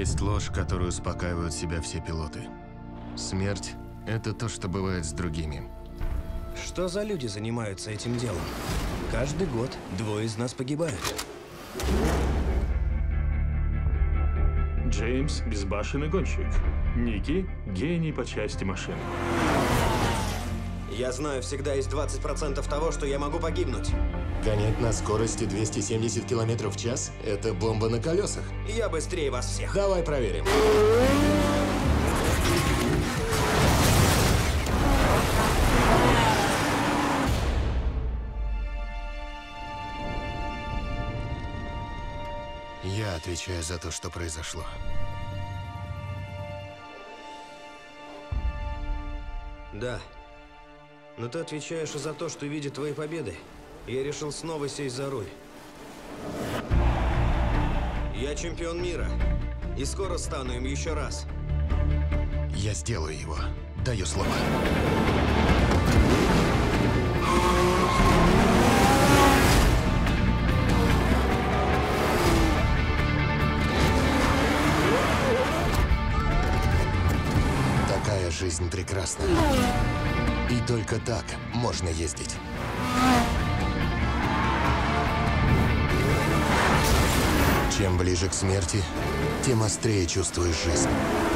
Есть ложь, которую успокаивают себя все пилоты. Смерть – это то, что бывает с другими. Что за люди занимаются этим делом? Каждый год 2 из нас погибают. Джеймс – безбашенный гонщик. Ники – гений по части машин. Я знаю, всегда есть 20% того, что я могу погибнуть. Гонять на скорости 270 км в час – это бомба на колесах. Я быстрее вас всех. Давай проверим. Я отвечаю за то, что произошло. Да. Но ты отвечаешь и за то, что видит твои победы. Я решил снова сесть за руль. Я чемпион мира. И скоро стану им еще раз. Я сделаю его. Даю слово. Такая жизнь прекрасна. И только так можно ездить. Чем ближе к смерти, тем острее чувствуешь жизнь.